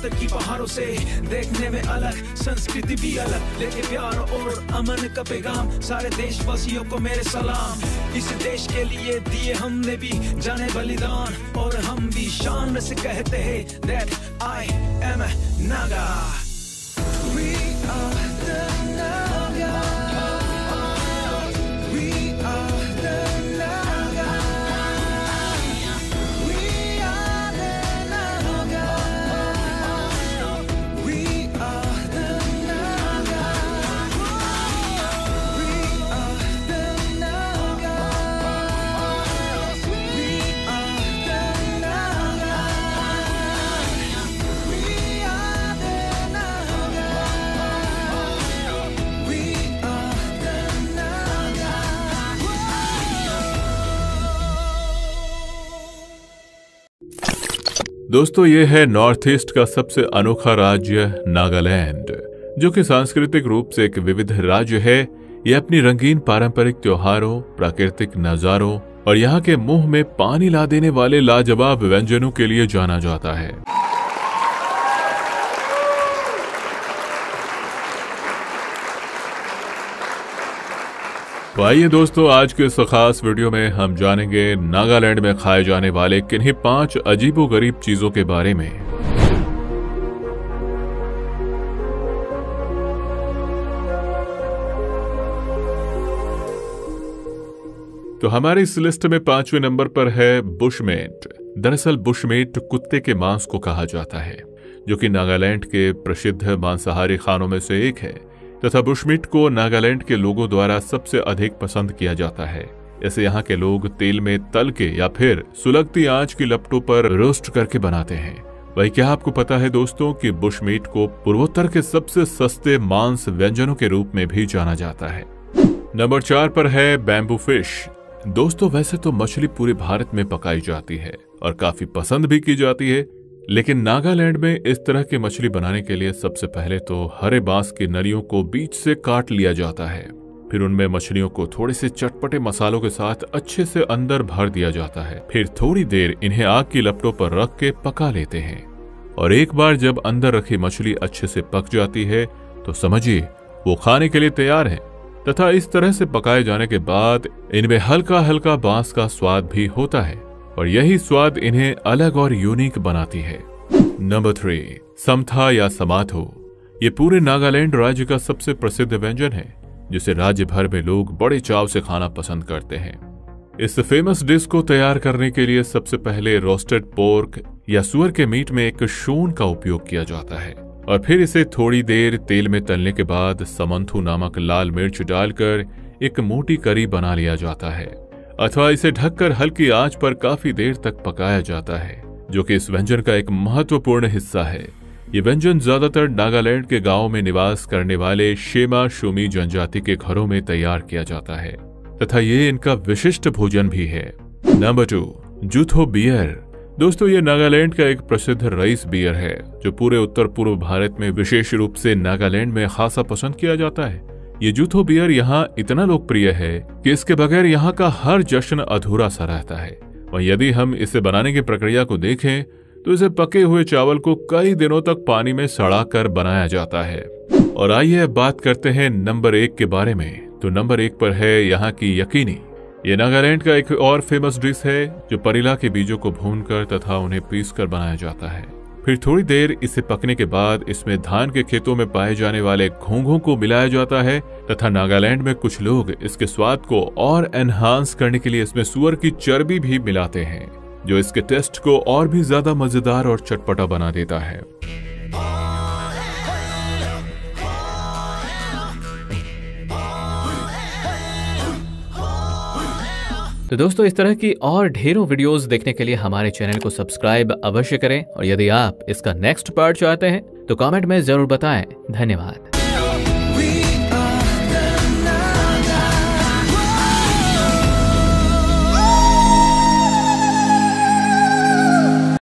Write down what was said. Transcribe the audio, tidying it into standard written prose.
की पहाड़ों से, देखने में अलग, संस्कृति भी अलग, लेके प्यार और अमन का पैगाम सारे देशवासियों को मेरे सलाम। इस देश के लिए दिए हमने भी जाने बलिदान, और हम भी शान से कहते हैं that I am a Naga. We are the Naga. We are the Naga. We are the Naga. We are the Naga. We are the Naga. We are the Naga. We are the Naga. We are the Naga. दोस्तों, ये है north east का सबसे अनोखा राज्य नागालैंड, जो कि सांस्कृतिक रूप से एक विविध राज्य है। ये अपनी रंगीन पारंपरिक त्योहारों, प्राकृतिक नजारों और यहाँ के मुंह में पानी ला देने वाले लाजवाब व्यंजनों के लिए जाना जाता है। तो आइए दोस्तों, आज के इस खास वीडियो में हम जानेंगे नागालैंड में खाए जाने वाले किन्हीं 5 अजीबोगरीब चीजों के बारे में। तो हमारी इस लिस्ट में 5वें नंबर पर है बुशमेट। दरअसल बुशमेट कुत्ते के मांस को कहा जाता है, जो कि नागालैंड के प्रसिद्ध मांसाहारी खानों में से एक है, तथा बुशमीट को नागालैंड के लोगों द्वारा सबसे अधिक पसंद किया जाता है। इसे यहाँ के लोग तेल में तल के या फिर सुलगती आंच की लपटों पर रोस्ट करके बनाते हैं। वही क्या आपको पता है दोस्तों कि बुशमीट को पूर्वोत्तर के सबसे सस्ते मांस व्यंजनों के रूप में भी जाना जाता है। नंबर 4 पर है बैम्बू फिश। दोस्तों, वैसे तो मछली पूरे भारत में पकाई जाती है और काफी पसंद भी की जाती है, लेकिन नागालैंड में इस तरह की मछली बनाने के लिए सबसे पहले तो हरे बांस की नलियों को बीच से काट लिया जाता है। फिर उनमें मछलियों को थोड़े से चटपटे मसालों के साथ अच्छे से अंदर भर दिया जाता है। फिर थोड़ी देर इन्हें आग की लपटों पर रख के पका लेते हैं, और एक बार जब अंदर रखी मछली अच्छे से पक जाती है तो समझिए वो खाने के लिए तैयार है। तथा इस तरह से पकाए जाने के बाद इनमें हल्का हल्का बांस का स्वाद भी होता है, और यही स्वाद इन्हें अलग और यूनिक बनाती है। नंबर 3, समथा या समाथो। ये पूरे नागालैंड राज्य का सबसे प्रसिद्ध व्यंजन है, जिसे राज्य भर में लोग बड़े चाव से खाना पसंद करते हैं। इस फेमस डिश को तैयार करने के लिए सबसे पहले रोस्टेड पोर्क या सुअर के मीट में एक शून का उपयोग किया जाता है, और फिर इसे थोड़ी देर तेल में तलने के बाद समंथु नामक लाल मिर्च डालकर एक मोटी करी बना लिया जाता है, अथवा इसे ढककर हल्की आंच पर काफी देर तक पकाया जाता है, जो कि इस व्यंजन का एक महत्वपूर्ण हिस्सा है। ये व्यंजन ज्यादातर नागालैंड के गांवों में निवास करने वाले शेमा शूमी जनजाति के घरों में तैयार किया जाता है, तथा ये इनका विशिष्ट भोजन भी है। Number 2, zutho beer. दोस्तों, ये नागालैंड का एक प्रसिद्ध राइस बियर है, जो पूरे उत्तर पूर्व भारत में विशेष रूप से नागालैंड में खासा पसंद किया जाता है। ये जूथो बियर यहाँ इतना लोकप्रिय है कि इसके बगैर यहाँ का हर जश्न अधूरा सा रहता है। और यदि हम इसे बनाने की प्रक्रिया को देखें तो इसे पके हुए चावल को कई दिनों तक पानी में सड़ाकर बनाया जाता है। और आइए अब बात करते हैं नंबर 1 के बारे में। तो नंबर 1 पर है यहाँ की यकीनी। ये नागालैंड का एक और फेमस डिश है, जो परिला के बीजों को भूनकर तथा उन्हें पीसकर बनाया जाता है। फिर थोड़ी देर इसे पकने के बाद इसमें धान के खेतों में पाए जाने वाले घोंघों को मिलाया जाता है, तथा नागालैंड में कुछ लोग इसके स्वाद को और एनहांस करने के लिए इसमें सुअर की चर्बी भी मिलाते हैं, जो इसके टेस्ट को और भी ज्यादा मजेदार और चटपटा बना देता है। तो दोस्तों, इस तरह की और ढेरों वीडियोस देखने के लिए हमारे चैनल को सब्सक्राइब अवश्य करें, और यदि आप इसका नेक्स्ट पार्ट चाहते हैं तो कमेंट में जरूर बताएं। धन्यवाद।